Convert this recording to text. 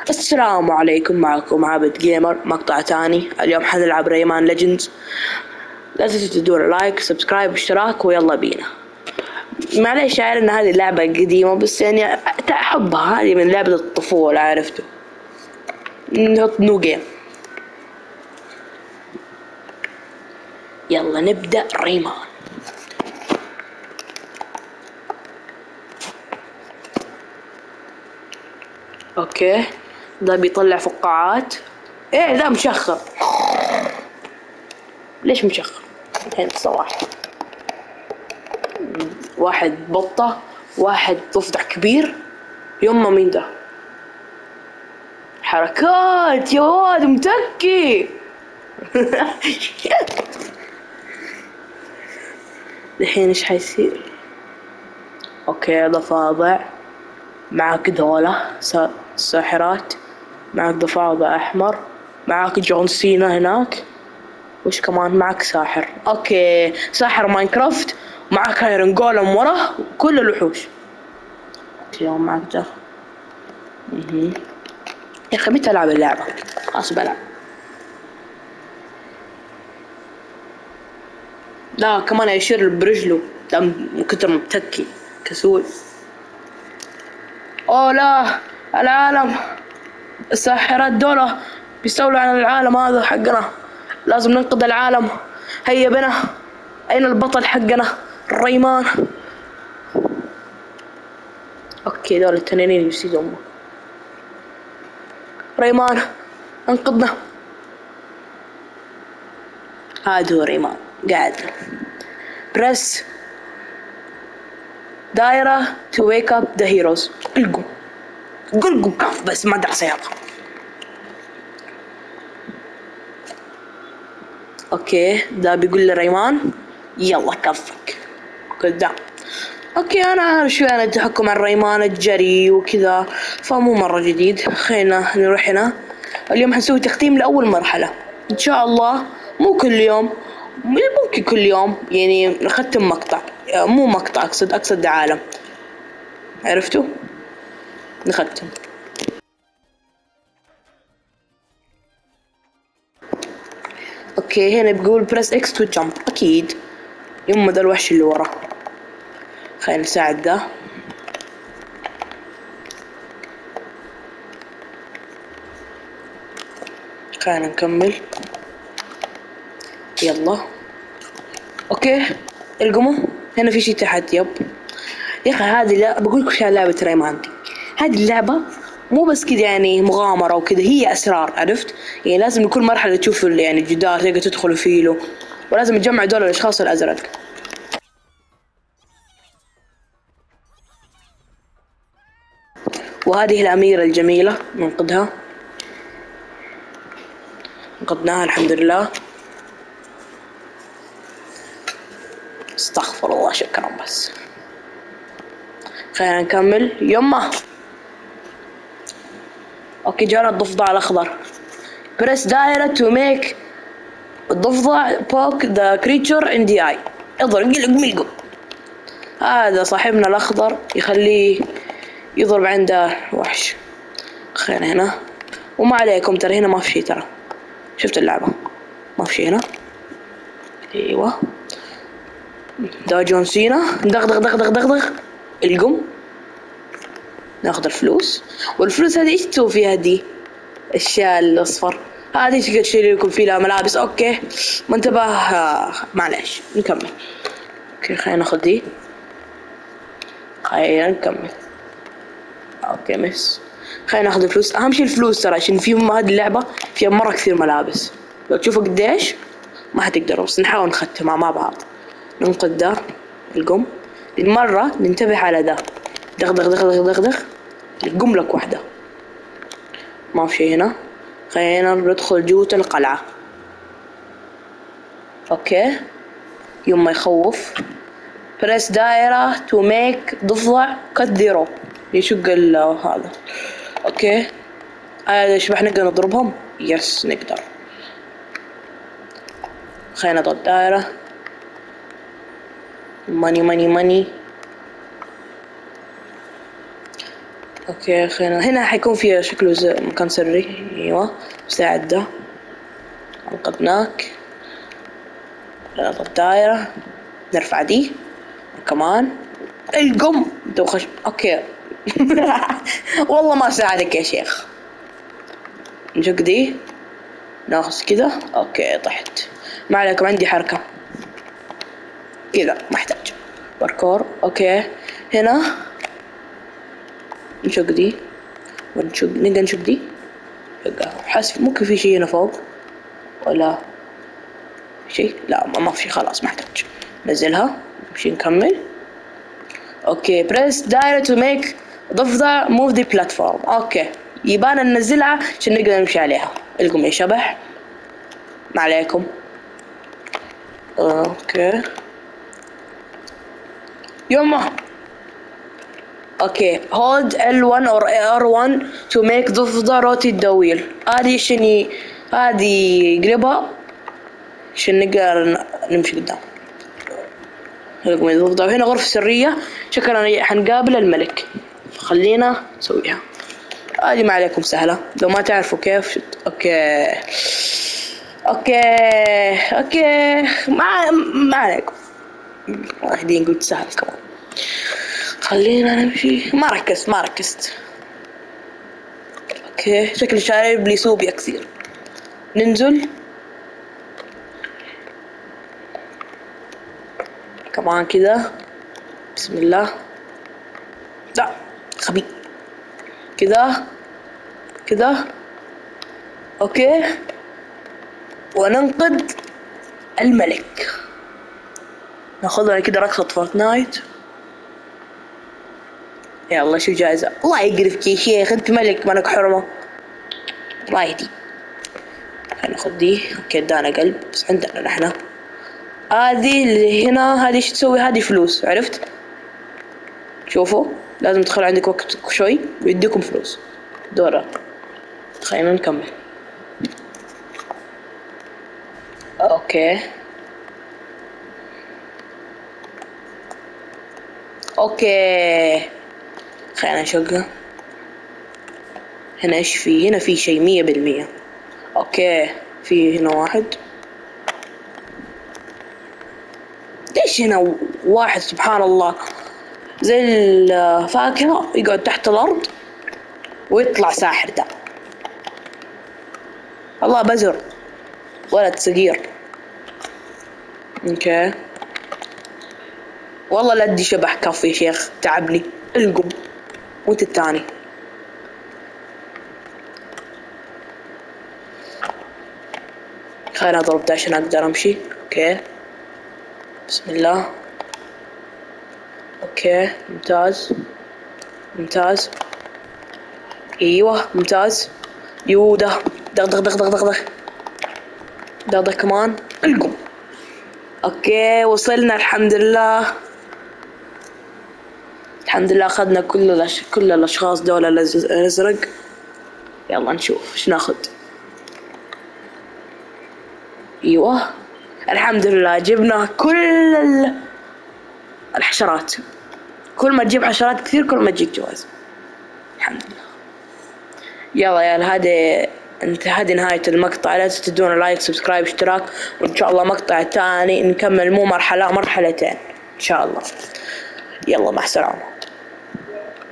السلام عليكم، معكم عابد جيمر مقطع تاني. اليوم حنلعب ريمان ليجندز. لا تنسوا تدور لايك سبسكرايب اشتراك ويلا بينا. معليش شاعر ان هذه اللعبة قديمة بس يعني احبها، هذه من لعبة الطفولة عرفتوا. نحط نو جيم. يلا نبدأ ريمان. اوكي ده بيطلع فقاعات. ايه ده مشخر، ليش مشخر؟ الحين صراحة واحد بطة، واحد ضفدع كبير. يما مين ده؟ حركات يا واد متكي. الحين ايش حيصير؟ اوكي ضفادع معك، دولة ساحرات، معك ضفادع احمر، معك جون سينا هناك، وش كمان معك؟ ساحر. اوكي ساحر ماينكرافت، معك ايرون جولم ورا كل الوحوش. اليوم معك ده. يا اخي متى العب اللعبة؟ خلاص بلعب. لا كمان يشير برجله ده من كتر متكي كسول. اوه لا، العالم الساحرات دولة بيستولوا على العالم هذا حقنا، لازم ننقذ العالم. هيا بنا، اين البطل حقنا الريمان؟ اوكي دول التنانين يسيدوا امه. ريمان انقذنا. هذا هو ريمان قاعد. بريس دايرة to wake up the heroes. قلقوا كف بس ما ادري سيارة. اوكي ده بيقول لريمان يلا كفك قدام. اوكي انا عارف شوي عن التحكم على الريمان الجري وكذا، فمو مرة جديد. خلينا نروح هنا. اليوم حنسوي تختيم لأول مرحلة ان شاء الله. مو كل يوم، ممكن كل يوم يعني نختم مقطع، مو مقطع، اقصد عالم، عرفتوا؟ نختم. اوكي هنا بقول بريس اكس تو جامب، اكيد يما ذا الوحش اللي ورا. خلينا نساعد ده. خلينا نكمل يلا. اوكي القموا هنا في شي تحت. يب يا اخي هذه، لا بقول لك شو لعبة ريمان دي. هذه اللعبة مو بس كذا يعني مغامرة وكذا، هي اسرار عرفت. يعني لازم كل مرحلة تشوف يعني الجدار تقدر تدخلوا فيه له، ولازم تجمع دول الاشخاص الازرق. وهذه الاميرة الجميلة ننقذها. انقذناها الحمد لله. استغفر الله شكرا بس. خلينا نكمل يما. اوكي جانا الضفدع الاخضر. بريس دايرة تو ميك الضفدع بوك ذا كريتشر ان دي اي. اضرب قلق. هذا صاحبنا الاخضر يخليه يضرب عنده وحش. خلينا هنا، وما عليكم ترى هنا ما في شي، ترى شفت اللعبة ما في شي هنا. ايوه ده جون سينا. دغ القم. ناخذ الفلوس، والفلوس هذه ايش تسوي فيها دي؟ الشال الاصفر هذه تقدر تشتري لكم فيها ملابس. اوكي ما انتبه، معليش نكمل. اوكي خلينا ناخذ دي. خلينا نكمل. اوكي مس. خلينا ناخذ الفلوس، اهم شيء الفلوس ترى، عشان في هذه اللعبة فيها مرة كثير ملابس. لو تشوفوا قديش ما حتقدروا، بس نحاول نختمها مع بعض. ننقذ ده القم. المرة ننتبه على ده. دغ القم لك واحدة. ما في شي هنا. خلينا ندخل جوة القلعة. اوكي يوم ما يخوف. بريس دائرة تو ميك ضفدع كت يشق هذا. اوكي هذا يشبح، نقدر نضربهم. يس نقدر. خلينا نضغط دائرة. ماني. اوكي خلينا هنا حيكون في شكله مكان سري. ايوه مساعد ده انقذناك. نضغط الدائرة نرفع دي كمان القم اوكي. والله ما ساعدك يا شيخ. نشق دي ناخذ كذا. اوكي طحت ما عليكم عندي حركة كذا محتاج باركور. اوكي هنا نشق دي نقدر نشق دي. حاسب ممكن في شيء هنا فوق ولا شيء؟ لا ما في شيء خلاص ما احتاج. نزلها نمشي نكمل. اوكي بريس دايرة تو ميك ضفدع موف دي بلاتفورم. اوكي يبانا ننزلها عشان نقدر نمشي عليها. القم يا شبح ما عليكم. اوكي يما. اوكي هولد L1 or R1 to make ضفدع rotate the wheel. هذه عشان هذه قربها عشان نقدر نمشي قدام. هنا غرفة سرية شكلنا حنقابل الملك خلينا نسويها. هذه ما عليكم سهلة لو ما تعرفوا كيف. اوكي ما عليكم. واحدين قلت سهل كمان. خلينا نمشي. ما ركزت. اوكي شكل شارب لي صوبيا كثير. ننزل كمان كذا. بسم الله. لا خبي كذا. اوكي وننقذ الملك. ناخذنا كذا رقصة فورتنايت. يلا شو جائزة. الله يقرفك يا شيخ انت ملك مالك حرمة. الله يهديك. خلينا ناخذ دي. اوكي ادانا قلب بس عندنا نحن. هذه اللي هنا هذه ايش تسوي؟ هذه فلوس عرفت. شوفوا لازم تدخل عندك وقت شوي ويديكم فلوس دورة. خلينا نكمل. اوكي خلينا نشقها. هنا ايش في؟ هنا في شيء 100%. اوكي في هنا واحد. ليش هنا واحد سبحان الله زي الفاكهة يقعد تحت الأرض ويطلع ساحر ده. الله بزر ولد صغير. اوكي والله لا ادي شبح كف يا شيخ تعبني. القم وانت الثاني. خلينا اضرب ده عشان اقدر امشي. اوكي بسم الله. اوكي ممتاز. ايوه ممتاز. يوده دغ كمان. القم. اوكي وصلنا الحمد لله اخذنا كل الاشخاص دول الازرق. يلا نشوف ايش ناخذ. ايوه الحمد لله جبنا كل الحشرات. كل ما تجيب حشرات كثير كل ما تجيك جوائز. الحمد لله. يلا يا هذه نهاية المقطع. لا تنسوا تدونا لايك سبسكرايب اشتراك وان شاء الله مقطع تاني نكمل مو مرحلة مرحلتين ان شاء الله. يلا مع السلامة.